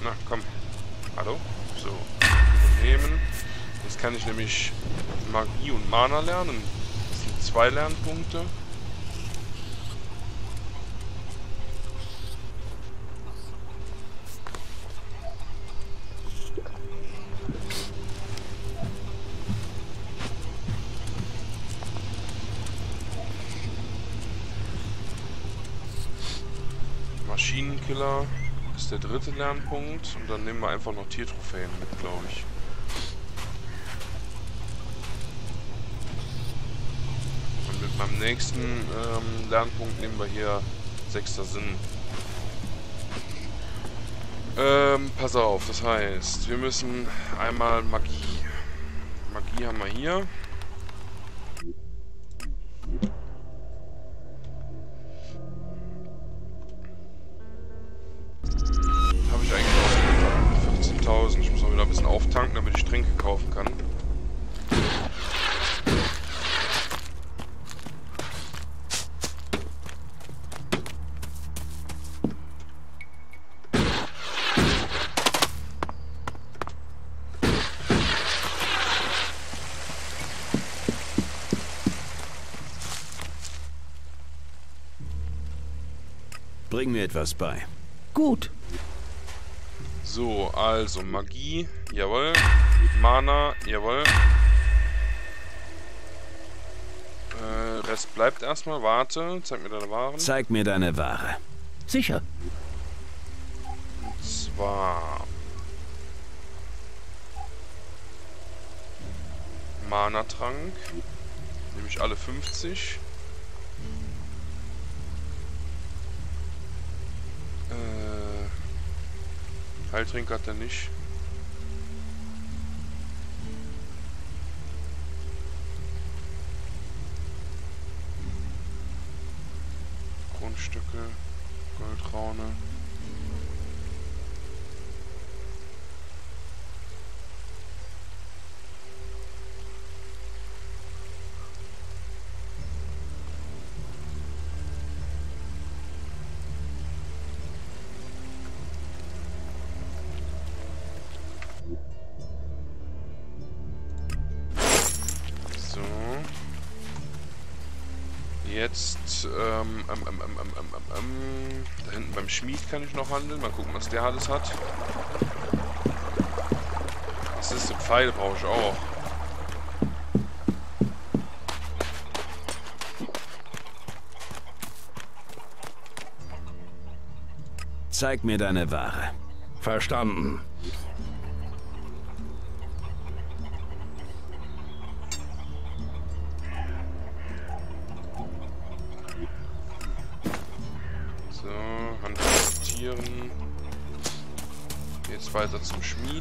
Na, komm. Hallo? So. Übernehmen. Jetzt kann ich nämlich Magie und Mana lernen. Das sind 2 Lernpunkte. Maschinenkiller ist der 3. Lernpunkt. Und dann nehmen wir einfach noch Tiertrophäen mit, glaube ich. Und mit meinem nächsten Lernpunkt nehmen wir hier 6. Sinn. Pass auf, das heißt, wir müssen einmal Magie. Magie haben wir hier. Habe ich eigentlich auch 14.000. Ich muss auch wieder ein bisschen auftanken, damit ich Tränke kaufen kann. Bring mir etwas bei. Gut. So, also Magie, jawohl. Mana, jawohl. Rest bleibt erstmal. Warte, zeig mir deine Waren. Zeig mir deine Ware. Sicher. Und zwar Mana-Trank. Nehme ich alle 50. Heiltrink hat er nicht. Grundstücke, Goldraune. Jetzt, da hinten beim Schmied kann ich noch handeln. Mal gucken, was der alles hat. Was ist denn? Pfeil brauche ich auch. Zeig mir deine Ware. Verstanden. So, Handtieren. Jetzt weiter zum Schmied.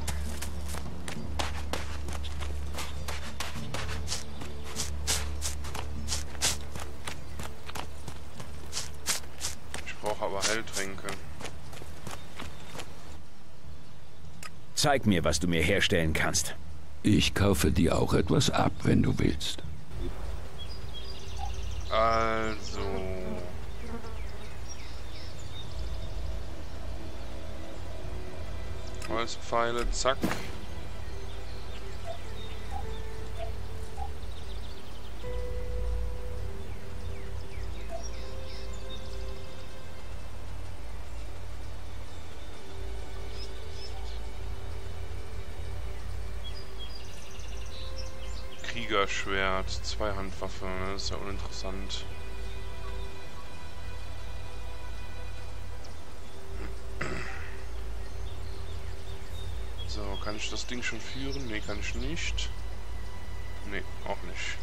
Ich brauche aber Heiltränke. Zeig mir, was du mir herstellen kannst. Ich kaufe dir auch etwas ab, wenn du willst. Also. Holzpfeile, zack. Kriegerschwert, Zweihandwaffe, das ist ja uninteressant. So, kann ich das Ding schon führen? Ne, kann ich nicht. Ne, auch nicht.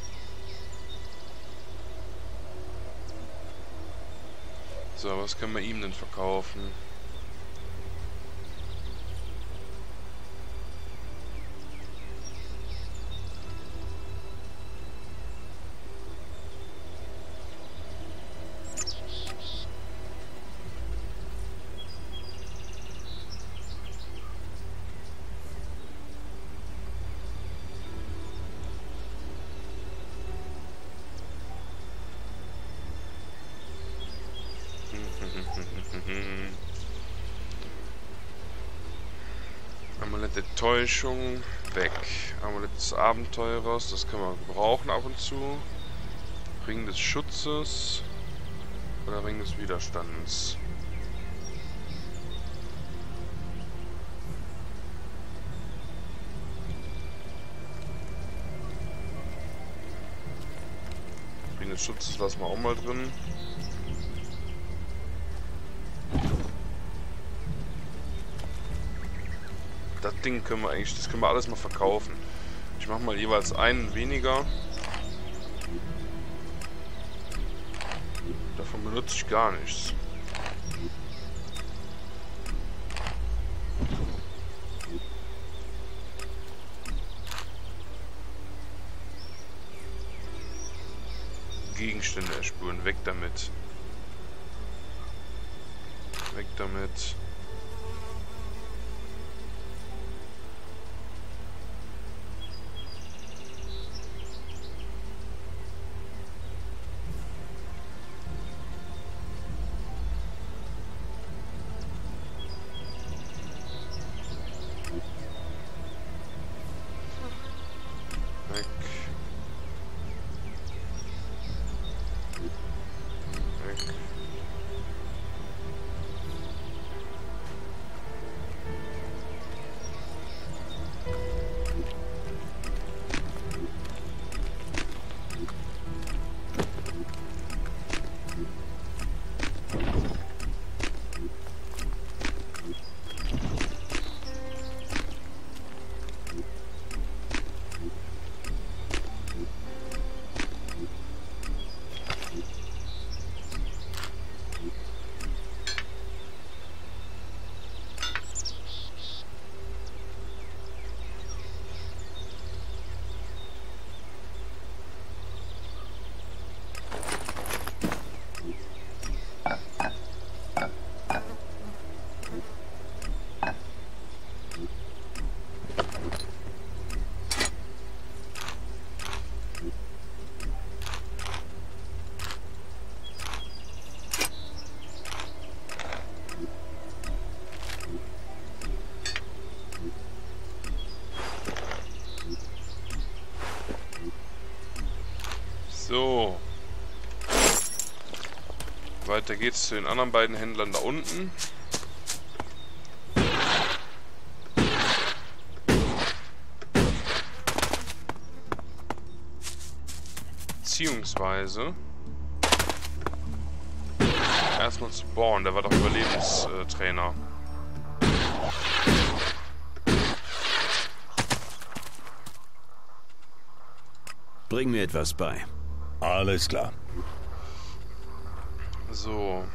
So, was können wir ihm denn verkaufen? Der Täuschung weg. Amulett des Abenteurers, das können wir gebrauchen ab und zu. Ring des Schutzes oder Ring des Widerstands. Ring des Schutzes lassen wir auch mal drin. Das Ding können wir eigentlich, das können wir alles mal verkaufen. Ich mache mal jeweils einen weniger. Davon benutze ich gar nichts. Gegenstände erspuren, weg damit. Weg damit. Weg. Weg. So. Weiter geht's zu den anderen beiden Händlern da unten. Beziehungsweise erstmal zu Born, der war doch Überlebenstrainer. Bring mir etwas bei. Alles klar. So.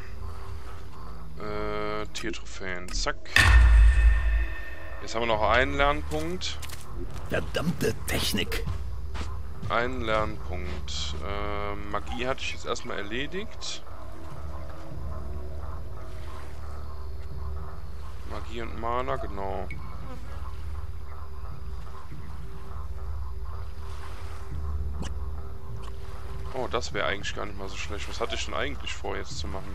Tiertrophäen. Zack. Jetzt haben wir noch einen Lernpunkt. Verdammte Technik. Einen Lernpunkt. Magie hatte ich jetzt erstmal erledigt. Magie und Mana, genau. Oh, das wäre eigentlich gar nicht mal so schlecht. Was hatte ich denn eigentlich vor, jetzt zu machen?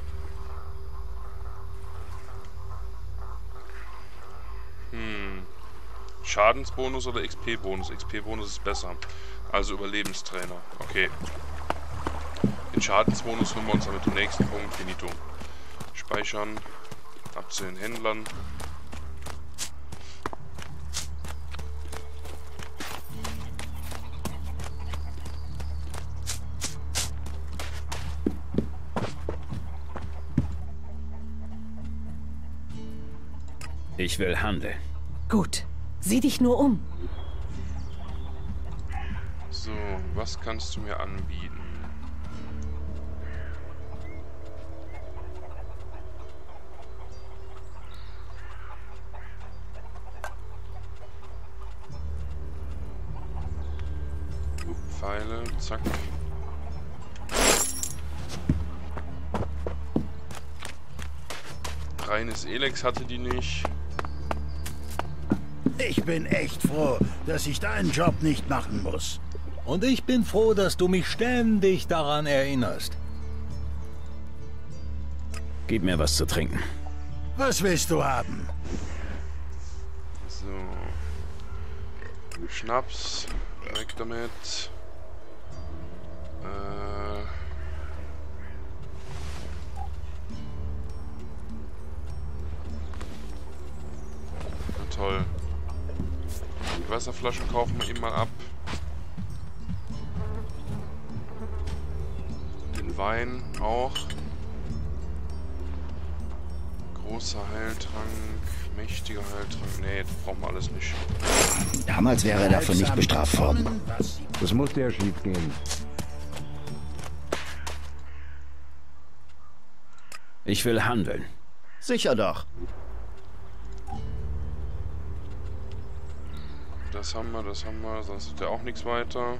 Schadensbonus oder XP-Bonus? XP-Bonus ist besser. Also Überlebenstrainer. Okay. Den Schadensbonus holen wir uns dann mit dem nächsten Punkt. Finito. Speichern. Ab zu den Händlern. Ich will handeln. Gut. Sieh dich nur um. So, was kannst du mir anbieten? Pfeile, zack. Reines Elex hatte die nicht. Ich bin echt froh, dass ich deinen Job nicht machen muss. Und ich bin froh, dass du mich ständig daran erinnerst. Gib mir was zu trinken. Was willst du haben? So. Schnaps. Weg damit. Na toll. Die Wasserflaschen kaufen wir ihm mal ab. Den Wein auch. Großer Heiltrank, mächtiger Heiltrank. Nee, das brauchen wir alles nicht. Damals wäre er dafür nicht bestraft worden. Das musste ja schief gehen. Ich will handeln. Sicher doch. Das haben wir, sonst ist ja auch nichts weiter.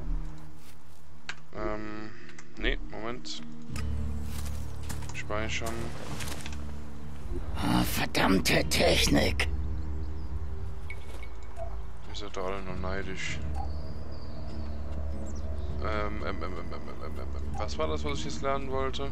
Nee, Moment. Speichern. Oh, verdammte Technik. Ihr seid doch alle nur neidisch. Was war das, was ich jetzt lernen wollte?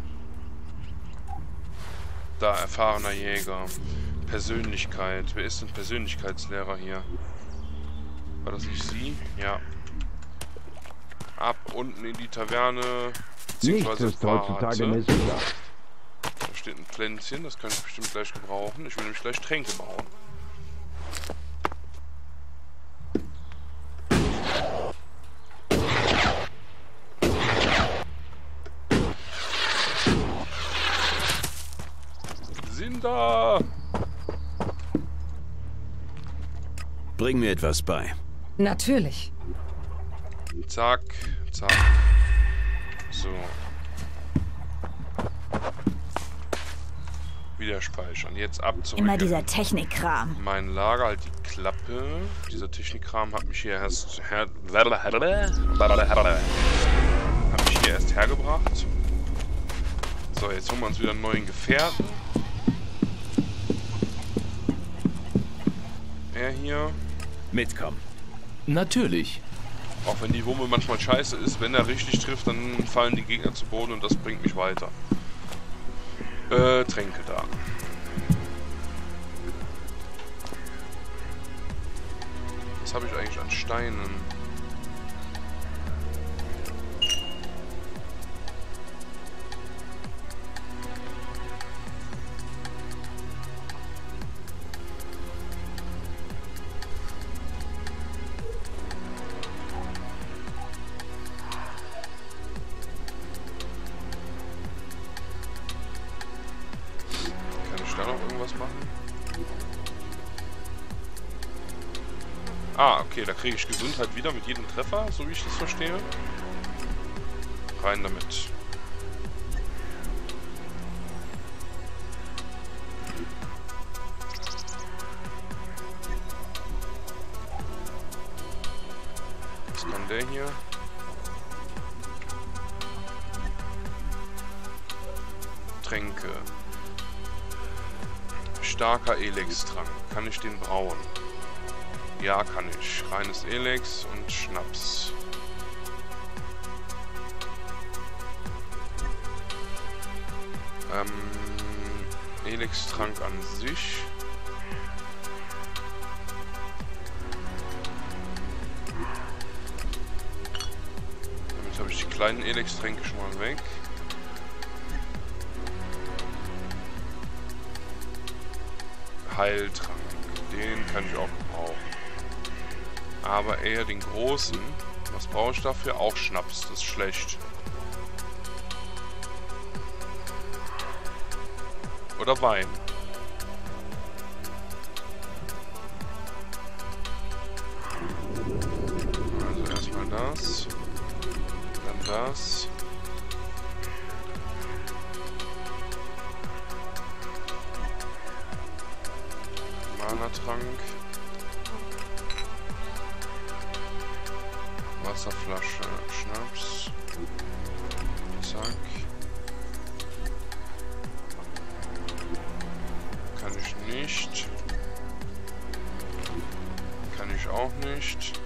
Da, erfahrener Jäger. Persönlichkeit. Wer ist denn Persönlichkeitslehrer hier? War das nicht sie? Ja. Ab unten in die Taverne. Nichts ist heutzutage messbar. Da steht ein Pflänzchen, das kann ich bestimmt gleich gebrauchen. Ich will nämlich gleich Tränke bauen. Sind da! Bring mir etwas bei. Natürlich. Zack, zack. So. Wieder speichern. Jetzt ab zurück. Immer dieser Technikkram. Mein Lager, halt die Klappe. Dieser Technikkram hat mich hier erst hergebracht. So, jetzt holen wir uns wieder einen neuen Gefährten. Er hier. Mitkommen. Natürlich. Auch wenn die Wumme manchmal scheiße ist, wenn er richtig trifft, dann fallen die Gegner zu Boden und das bringt mich weiter. Tränke da. Was habe ich eigentlich an Steinen? Ah, okay, da kriege ich Gesundheit wieder mit jedem Treffer, so wie ich das verstehe. Rein damit. Was kann der hier? Tränke. Starker Elex-Trank. Kann ich den brauen? Ja, kann ich. Reines Elex und Schnaps. Elex-Trank an sich. Damit habe ich die kleinen Elex-Tränke schon mal weg. Heiltrank. Den kann ich auch gebrauchen. Aber eher den großen. Was brauche ich dafür? Auch Schnaps. Das ist schlecht. Oder Wein. Also erstmal das. Dann das. Mana-Trank. Wasserflasche, Schnaps. Zack. Kann ich nicht. Kann ich auch nicht.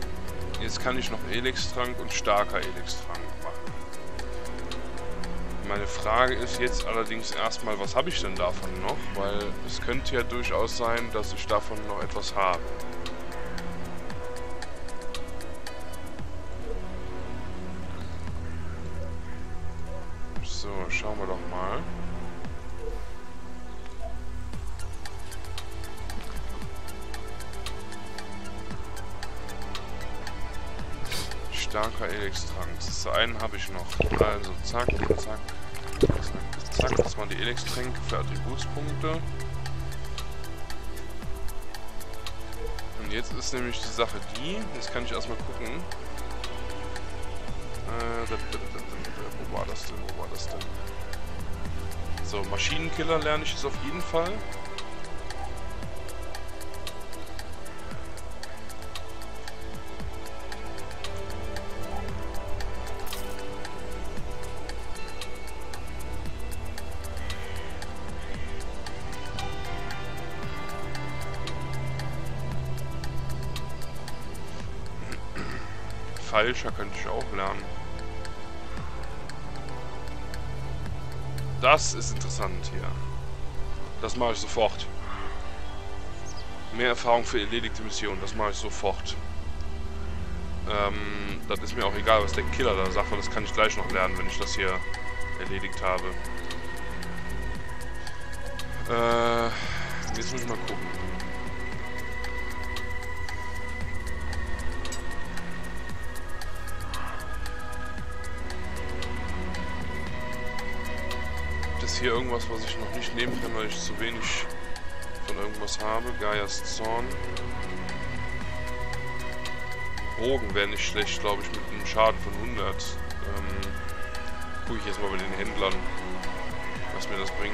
Jetzt kann ich noch Elex-Trank und starker Elex-Trank machen. Meine Frage ist jetzt allerdings erstmal, was habe ich denn davon noch? Weil es könnte ja durchaus sein, dass ich davon noch etwas habe. So, schauen wir doch mal. Starker Elex-Trank. Das einen habe ich noch. Also zack, zack, zack, zack. Das waren die Elex-Tränke für Attributspunkte. Und jetzt ist nämlich die Sache die. Jetzt kann ich erstmal gucken. Wo war das denn? Wo war das denn? So, Maschinenkiller lerne ich jetzt auf jeden Fall. Falscher könnte ich auch lernen. Das ist interessant hier. Das mache ich sofort. Mehr Erfahrung für erledigte Missionen. Das mache ich sofort. Das ist mir auch egal, was der Killer da sagt, weil das kann ich gleich noch lernen, wenn ich das hier erledigt habe. Jetzt muss ich mal gucken. Hier irgendwas, was ich noch nicht nehmen kann, weil ich zu wenig von irgendwas habe. Gaias Zorn. Bogen wäre nicht schlecht, glaube ich, mit einem Schaden von 100. Gucke ich jetzt mal bei den Händlern, was mir das bringt.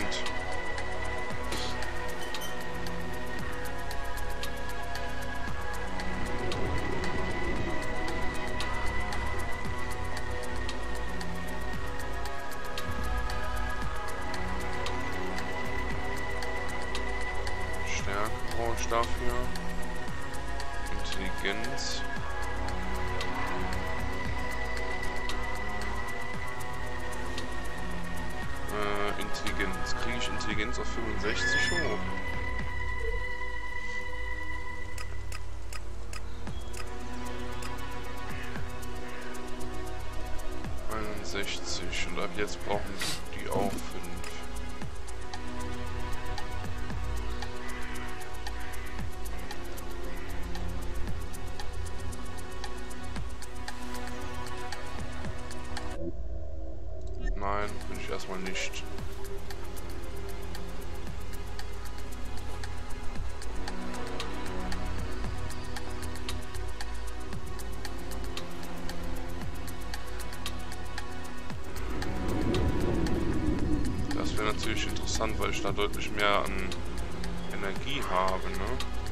Dafür. Intelligenz. Intelligenz. Kriege ich Intelligenz auf 65 hoch? Und ab jetzt brauchen die auch 5. Nein, bin ich erstmal nicht. Das wäre natürlich interessant, weil ich da deutlich mehr an Energie habe, ne?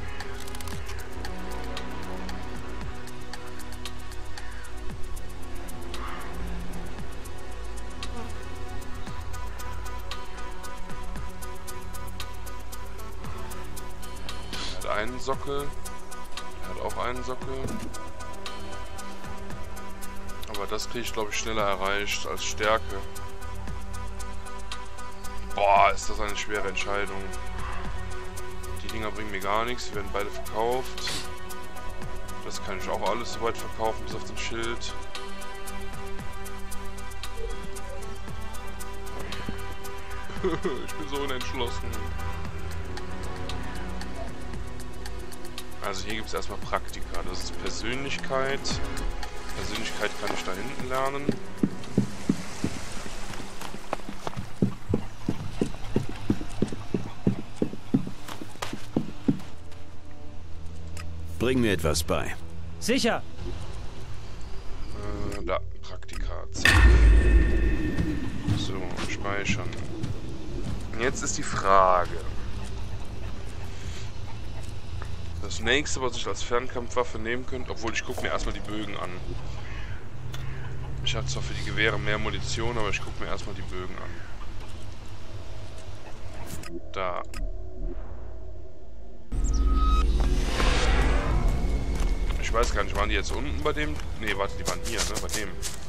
Einen Sockel. Er hat auch einen Sockel. Aber das kriege ich, glaube ich, schneller erreicht als Stärke. Boah, ist das eine schwere Entscheidung. Die Dinger bringen mir gar nichts. Sie werden beide verkauft. Das kann ich auch alles soweit verkaufen, bis auf den Schild. Ich bin so unentschlossen. Also hier gibt es erstmal Praktika. Das ist Persönlichkeit. Persönlichkeit kann ich da hinten lernen. Bring mir etwas bei. Sicher. Da, Praktika. So, speichern. Jetzt ist die Frage. Das nächste, was ich als Fernkampfwaffe nehmen könnte, obwohl ich gucke mir erstmal die Bögen an. Ich habe zwar für die Gewehre mehr Munition, aber ich gucke mir erstmal die Bögen an. Da. Ich weiß gar nicht, waren die jetzt unten bei dem? Ne, warte, die waren hier, ne, bei dem.